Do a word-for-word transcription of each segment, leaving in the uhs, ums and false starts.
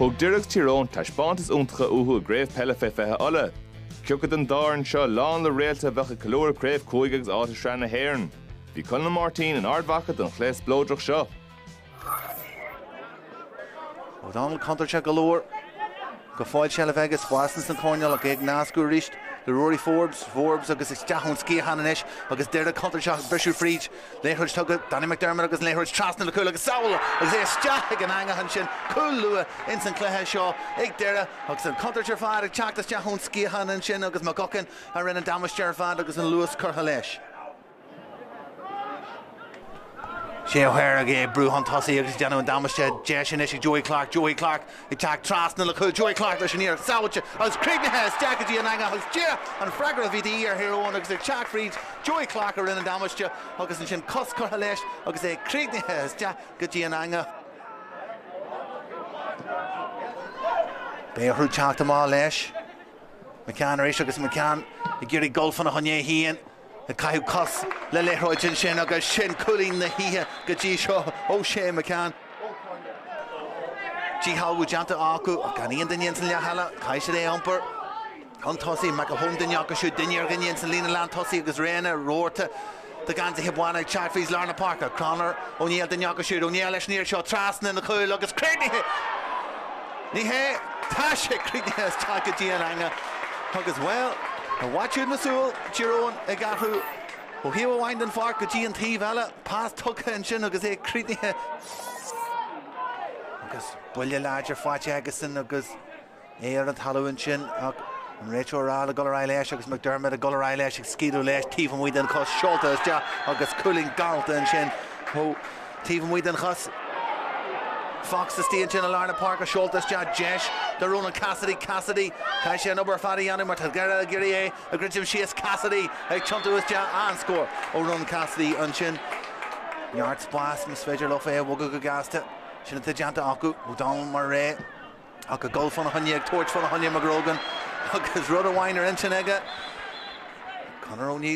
Thug Dirks Tyrone tá spántas úntacha uhu a Craobh Peile fé fethe alle. Ciogad an Doire seo lán le réalta bhecha calóir Craobh cúigeagus áta srean na héireann. Bhí Conal Martin an ardbhacad an chléas blóideach seo. O'Donnell contar se galore. Go fáil se le bhegus Wasson san cóineal ag ag nascú ríist le Rory Forbes, Forbes agus is deachún scíhan in isis agus deire contar se Brisú Fríd. Léithrid tugad Danny McDermott agus léithrid trasna le cúil agus saoil agus é steach an angahan sin cúil lua in san cléthe seo ag deire agus an contar se fád ag teachtas deachún scíhan in sin agus McGuckin a rinne damasteir fád agus an luas curtha leis. Sé O'Hare again, Brúhan Tossy agus Dano and Damashed, Jesh and Ishi, Joey Clark, Joey Clark, attack Trasna Lacul, Joey Clark, the Shanier, Sawich, as Craig has Jackagy and Anga, as Jia, and Fragger of the year here on because Chuck Freed, Joey Clark are in and Damashed, August and Shin Koskar Halesh, August a Craig has Jackagy and Anga. Bear who chalked them all lesh. McCann, Rish, August McCann, the Gary Golf on a Honye Hean. The Cahu Cos, Lele Royton Shin, agus Shin Cooling the Hia, Gaji Shaw, O'Shea McCann. G Hal Wujanta Aku, Ganian Dinians and Yahala, Kaishade Umper, Huntossi, Macahome Dinyakashu, Dinyar Ganians and Lena Lantossi, agus Rena, Rorta, the Ganza Hibwana, Chatfees, Larna Parker, Connor, O'Neill Dinyakashu, O'Neill Near Shaw, Trasn and the Coil, agus Craig Nihe, Tasha, Craig has Chakaji and Anga, Huggers well. Watch it, Masul, Tyrone, Eoghain, O'Hewa Winding Fark, G and T Vella, past Tucka and Shin, Agus A Crete, Agus Bullia Larger, Fatch Agason, Agus Air and Halloween Shin, and Rachel Rala, Guller Eyelash, Agus McDermott, Guller Eyelash, Skido Lash, Teven Weeden, Cos Shoulders, Agus Cooling Galta and Shin, Ho Teven Weeden, Cos Fox the Stage in Alarna Parker, Shoulders, Jesh, the Ronan Cassidy, Cassidy, Kaisha number Fadi Animat, Gara Giri, a Grinchim Sheas Cassidy, a Chuntu is Ja and score. O'Ronan Cassidy and Shin. Yards blast, Miss Fedger Lofe, Wogu Gasta, Shinata Janta Aku, O'Donnell Murray, Aka Golf on a Hunyeg, Torch on a Hunya McGrogan, Aka's Rudder Winer in Chinega, Conor O'Neill.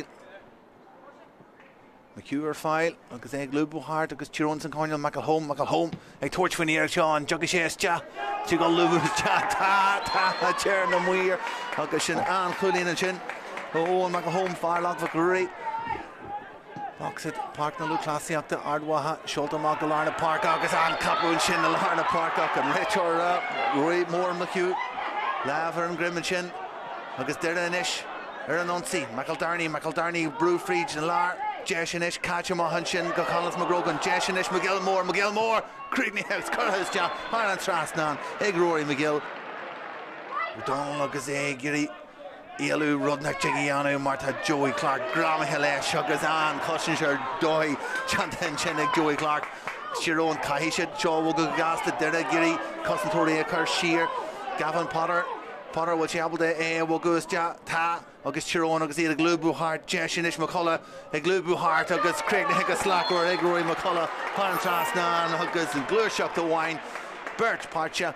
McHugh file, agus ag Lubu Hart, agus Tyrone and Cornell, McElhome, McElhome, a torch for near Sean, Juggishes, Ja, Chigal Lubu, Ja, Ta, Ta, Chair, no Muir, agus Shin, Ann, Coolin and Shin, oh, McElhome, Firelock, for great. Box it, Park na Luke Classy up to Ardwaha, Shoulder Mock, Larna Park, agus Ann Capu and Shin, Larna Park, and Richard up, Roy Moore, McHugh, Laver and Grim and Shin, agus Dera and Ish, Aaron Unsi, McEldarney, McEldarney, Brew Freed, and Lar. Jeshinish, Kachama Hunshin, Go Collins McGrogan, Jeshinish, McGill Moore, McGill Moore, Creedney House, Curtis John, Harlan Trasnan, Egg Rory McGill, O'Donnell, Gazay, Giri, Elu, Rudnak, Jigiano, Martha, Joey Clark, Grama Hille, Shugazan, Cushinsher, Doy, Chanten Chenik, Joey Clark, Sharon, Kahishid, Shaw, Wugagasta, Dera, Giri, Cousin Toria, Shear, Gavin Potter. Potter will be able to eh Wogus Ja Ta August Tyrone August the Glubu Hart Jeshinish McCullough a Glubu Hart August Craig Hicka Slack or Egroy McCullough Pan Trasnan August and Glur Shop the Wine Birch Parcha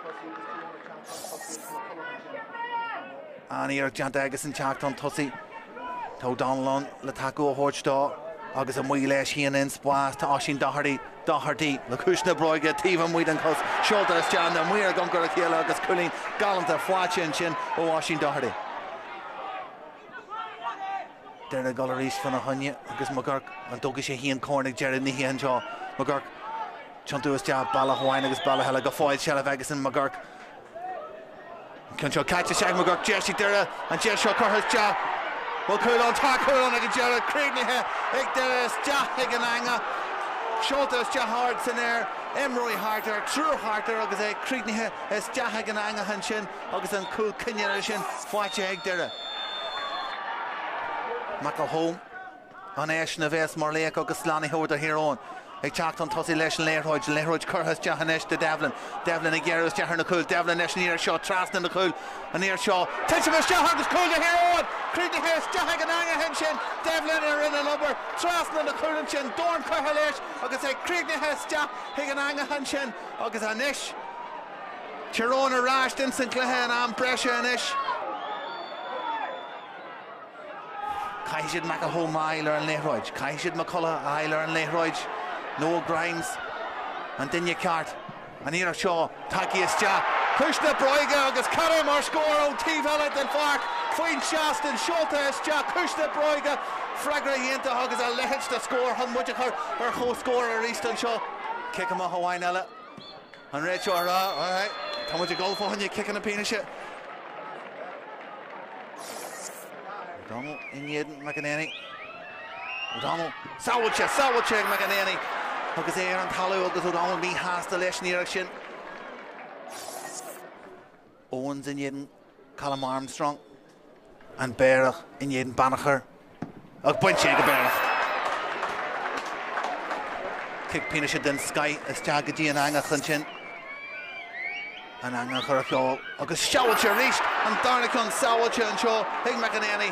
and here Jan Dagus and Charlton Tussie To Donlon Lataco Horchdaw August and Wheelesh he and Spas to Oshin Doherty Doherty, Lakushna Broiga, Tevan Weeden Cos, Shoulders John, and we are going to kill August Cooling, Gallant of Watchin Chin, or Washing Doherty. There a Gulleries from a Hunya, August McGurk, and Dogish Hean Cornick, Jerry Nihi and Jaw, McGurk, Chuntu's job, Bala Hawaiian, August Bala Hella, Gafoid, Shalavegas and McGurk. Control catch a shag McGurk, Jesse Dera, and Jesse Curtis job. Well, cool on, talk cool on, like a Jared Craig here, Hick Dera, Jah Higananga. Shoulders Jahards in there, Emroy Harter, True Harter, August a Creedney is Jahagan Anga Hanshin, August and Cool Kinyarishin, Watch Egg Dera. McElhome, on Ash Naves, Morlake, August Lanny Hoder here on. A chalked on Tossie Lesh and Lehrhoj, Lehrhoj Curhas Jahanesh to Devlin, Devlin Agaris Jahar Nakul, Devlin Nesh near Shaw, Traston Nakul, and near Shaw, Tensimus Jahargus Cool to here on, Creedney Hess, Jahagan Anga Henshin, Devlin are in a number, Traston Nakul and Shin, Dorn Curhalesh, August a Creedney Hess, Jahagan Anga Henshin, August a Nish, Tyrone Rashed in Saint Clahan, Am Brescia and Ish. Kaishid McElhome, Eiler and Lehrhoj, Kaishid McCullough, Eiler and Lehrhoj. Noel Grimes and Dinya Cart And here Shaw, Taki is ja. Kushna Broiga, agus Karim or score on T Vellet and Fark. Fine Shaston, Shulta is ja. Kushna Broiga, Fragra Yenta, Huggins a lehich to score. Hun Mujik her, her ho scorer, Easton Shaw. Kick him a Hawaii Nella. And Rachel, alright. How much you goal for when you kicking a penis shit? O'Donnell in Yedin, McEnany. O'Donnell, Sawalche, Sawalche, McEnany. Agus é an talú agus O'Donnell bí hásta leis ní sin. Owens in Yedin, Callum Armstrong. And Berach in Yedin Bannacher. Ag buintse go Berach. Kick penis den Sky as Jagadi and Anga Clunchin. And Anga Churchill. Agus Sawalche reached and Darnicon Sawalche and Shaw. Hig McEnany.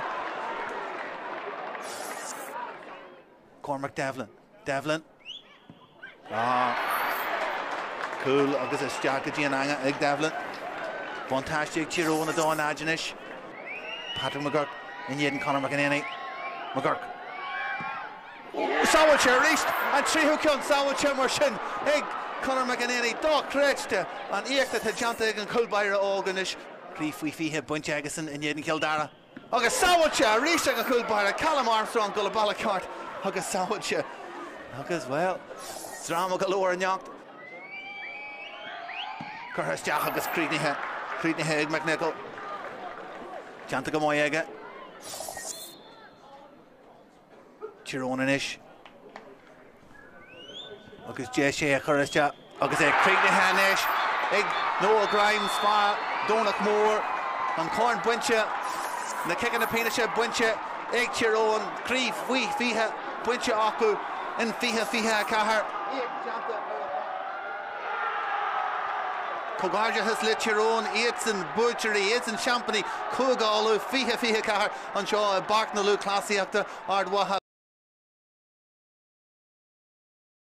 Cormac Devlin. Devlin. Ah. Cool. Agus is Jagadi and Anga Hig Devlin. Fantastic Chiro on the Dawn Aginish. Patrick McGurk in Yedin Conor McEnany. McGurk. Sawalche reached and three who killed Sawalche Marshin. Hig Conor McEnany. Doc Crechta and Eoghain to Janta and Culbyra Organish. Grief we fee here Bunch Agason in Yedin Kildara. Agus Sawalche reached and Culbyra. Callum Armstrong Gullaballacart. Agus Sawalche. Agus well. Drama galore and yacht. Curtis Jack Agus Creedney Creedney Hig McNichol. Janta Gamoyega. Chironanish. Agus Jeshe Curtis Jack. Agus a Creedney Hanish. Ig Noel Grimes Spa. Donach Moore. And Corn Buncha. The kick in the penis Buncha. Ig Chiron. Grief. We Fiha. Buncha Aku. In Fiha Fiha Kahar. Cogarja has lit Chiron, Aitzen, Butchery, Aitzen Champany, Kugalu, Fiha Fiha Kahar, and Shaw, Barknalu, Classy after Ardwaha.